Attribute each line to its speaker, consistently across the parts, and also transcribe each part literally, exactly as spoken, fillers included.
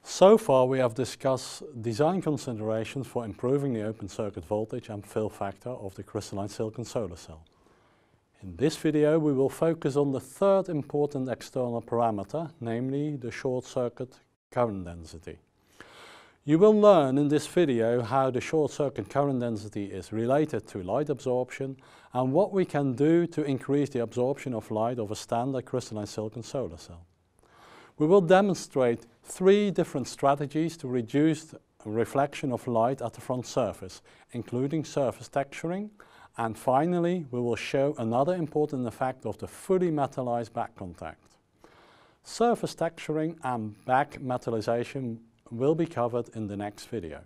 Speaker 1: So far we have discussed design considerations for improving the open circuit voltage and fill factor of the crystalline silicon solar cell. In this video we will focus on the third important external parameter, namely the short circuit current density. You will learn in this video how the short circuit current density is related to light absorption and what we can do to increase the absorption of light of a standard crystalline silicon solar cell. We will demonstrate three different strategies to reduce the reflection of light at the front surface, including surface texturing, and finally we will show another important effect of the fully metallized back contact. Surface texturing and back metallization will be covered in the next video.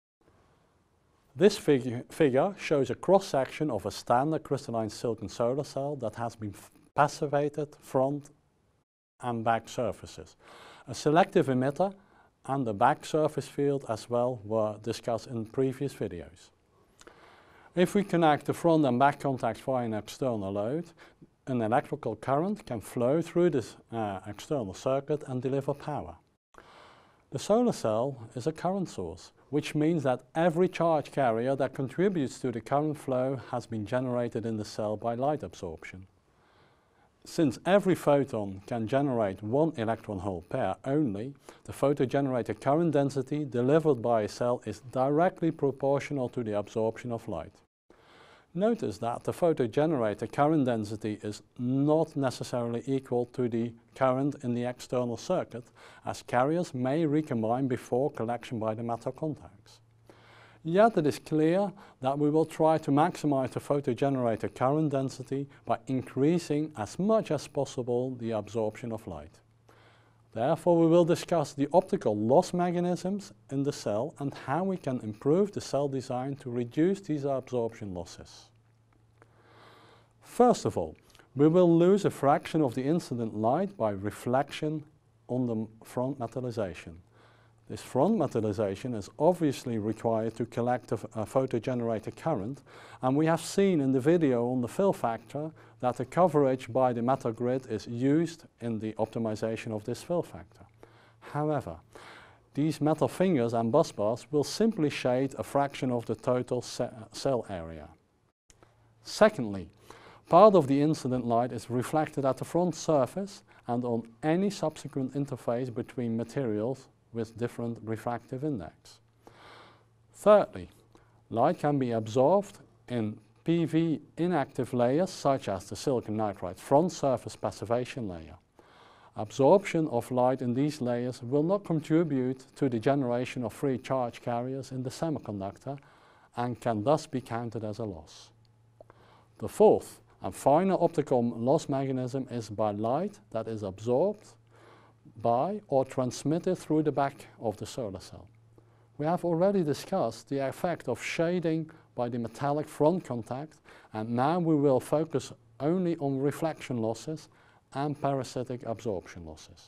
Speaker 1: This figure, figure shows a cross-section of a standard crystalline silicon solar cell that has been passivated front and back surfaces. A selective emitter and the back surface field as well were discussed in previous videos. If we connect the front and back contacts via an external load, an electrical current can flow through this uh, external circuit and deliver power. The solar cell is a current source, which means that every charge carrier that contributes to the current flow has been generated in the cell by light absorption. Since every photon can generate one electron-hole pair only, the photogenerated current density delivered by a cell is directly proportional to the absorption of light. Notice that the photogenerated current density is not necessarily equal to the current in the external circuit, as carriers may recombine before collection by the metal contacts. Yet it is clear that we will try to maximize the photogenerated current density by increasing as much as possible the absorption of light. Therefore, we will discuss the optical loss mechanisms in the cell and how we can improve the cell design to reduce these absorption losses. First of all, we will lose a fraction of the incident light by reflection on the front metallization. This front metallization is obviously required to collect a, a photogenerated current, and we have seen in the video on the fill factor that the coverage by the metal grid is used in the optimization of this fill factor. However, these metal fingers and bus bars will simply shade a fraction of the total ce cell area. Secondly, part of the incident light is reflected at the front surface and on any subsequent interface between materials with different refractive index. Thirdly, light can be absorbed in P V inactive layers such as the silicon nitride front surface passivation layer. Absorption of light in these layers will not contribute to the generation of free charge carriers in the semiconductor and can thus be counted as a loss. The fourth and final optical loss mechanism is by light that is absorbed by or transmitted through the back of the solar cell. We have already discussed the effect of shading by the metallic front contact, and now we will focus only on reflection losses and parasitic absorption losses.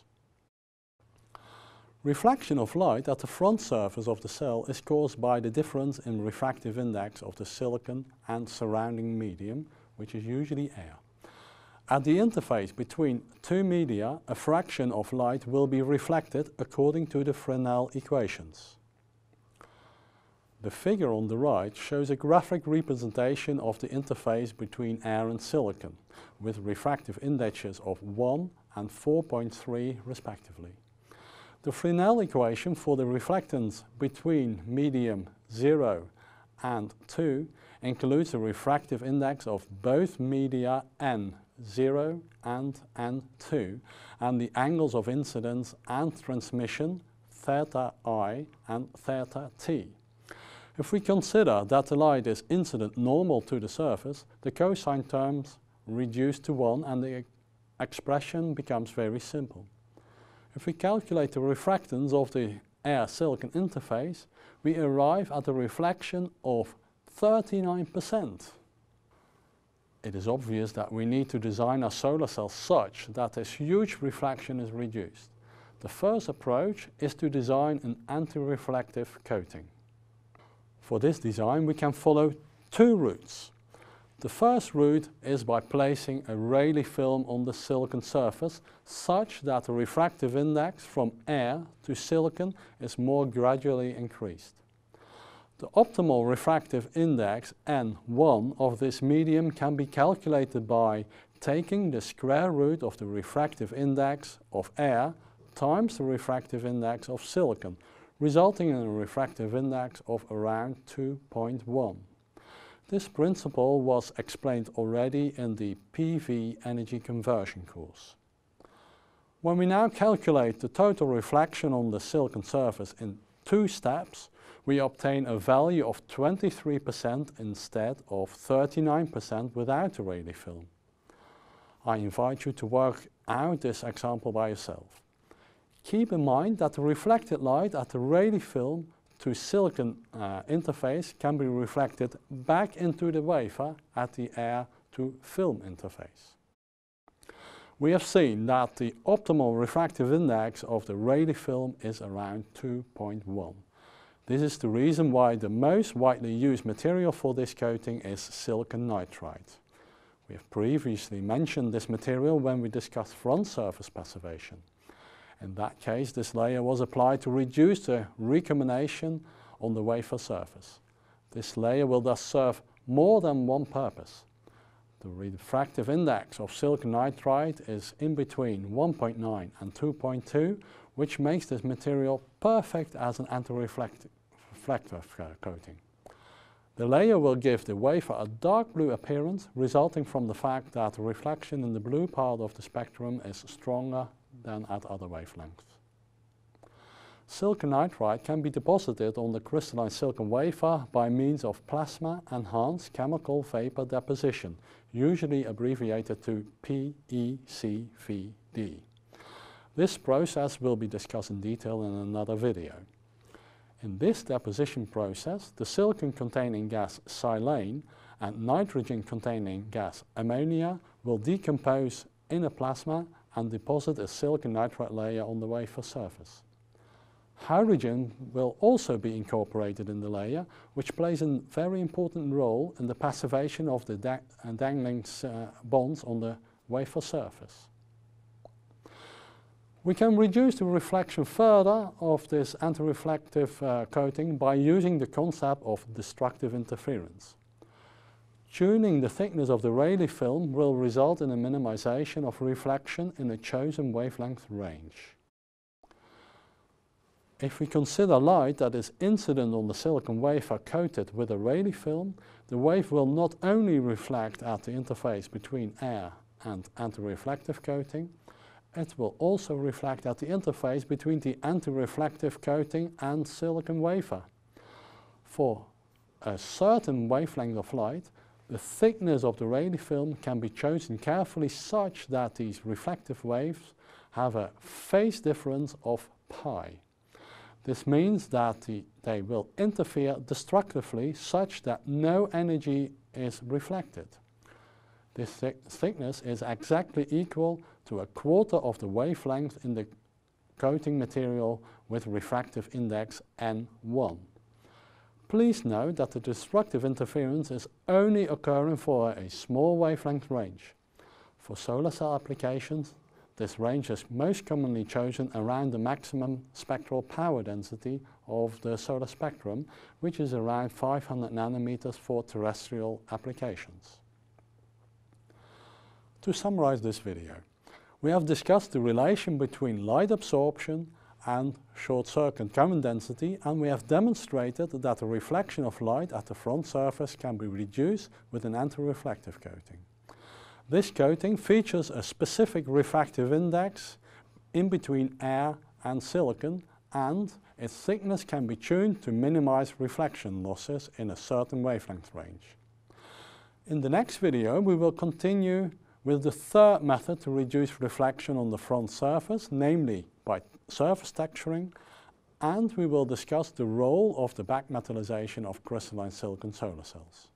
Speaker 1: Reflection of light at the front surface of the cell is caused by the difference in refractive index of the silicon and surrounding medium, which is usually air. At the interface between two media, a fraction of light will be reflected according to the Fresnel equations. The figure on the right shows a graphic representation of the interface between air and silicon, with refractive indexes of one and four point three respectively. The Fresnel equation for the reflectance between medium zero and two includes a refractive index of both media N zero and N two, and the angles of incidence and transmission theta I and theta T. If we consider that the light is incident normal to the surface, the cosine terms reduce to one and the expression becomes very simple. If we calculate the refractance of the air-silicon interface, we arrive at a reflection of thirty-nine percent. It is obvious that we need to design our solar cell such that this huge reflection is reduced. The first approach is to design an anti-reflective coating. For this design we can follow two routes. The first route is by placing a Rayleigh film on the silicon surface such that the refractive index from air to silicon is more gradually increased. The optimal refractive index N one of this medium can be calculated by taking the square root of the refractive index of air times the refractive index of silicon, resulting in a refractive index of around two point one. This principle was explained already in the P V energy conversion course. When we now calculate the total reflection on the silicon surface in two steps, we obtain a value of twenty-three percent instead of thirty-nine percent without a Rayleigh film. I invite you to work out this example by yourself. Keep in mind that the reflected light at the Rayleigh film to silicon uh, interface can be reflected back into the wafer at the air to film interface. We have seen that the optimal refractive index of the Rayleigh film is around two point one. This is the reason why the most widely used material for this coating is silicon nitride. We have previously mentioned this material when we discussed front surface passivation. In that case, this layer was applied to reduce the recombination on the wafer surface. This layer will thus serve more than one purpose. The refractive index of silicon nitride is in between one point nine and two point two, which makes this material perfect as an anti-reflective coating. The layer will give the wafer a dark blue appearance, resulting from the fact that the reflection in the blue part of the spectrum is stronger than at other wavelengths. Silicon nitride can be deposited on the crystalline silicon wafer by means of plasma-enhanced chemical vapor deposition, usually abbreviated to P E C V D. This process will be discussed in detail in another video. In this deposition process, the silicon-containing gas silane and nitrogen-containing gas ammonia will decompose in a plasma and deposit a silicon nitride layer on the wafer surface. Hydrogen will also be incorporated in the layer, which plays a very important role in the passivation of the da dangling uh, bonds on the wafer surface. We can reduce the reflection further of this anti-reflective uh, coating by using the concept of destructive interference. Tuning the thickness of the Rayleigh film will result in a minimization of reflection in a chosen wavelength range. If we consider light that is incident on the silicon wafer coated with a Rayleigh film, the wave will not only reflect at the interface between air and anti-reflective coating, it will also reflect at the interface between the anti-reflective coating and silicon wafer. For a certain wavelength of light, the thickness of the Rayleigh film can be chosen carefully such that these reflective waves have a phase difference of pi. This means that the, they will interfere destructively such that no energy is reflected. This thi thickness is exactly equal to a quarter of the wavelength in the coating material with refractive index N one. Please note that the destructive interference is only occurring for a small wavelength range. For solar cell applications, this range is most commonly chosen around the maximum spectral power density of the solar spectrum, which is around five hundred nanometers for terrestrial applications. To summarize this video, we have discussed the relation between light absorption and short circuit current density, and we have demonstrated that the reflection of light at the front surface can be reduced with an anti-reflective coating. This coating features a specific refractive index in between air and silicon, and its thickness can be tuned to minimize reflection losses in a certain wavelength range. In the next video, we will continue with the third method to reduce reflection on the front surface, namely by surface texturing, and we will discuss the role of the back metallization of crystalline silicon solar cells.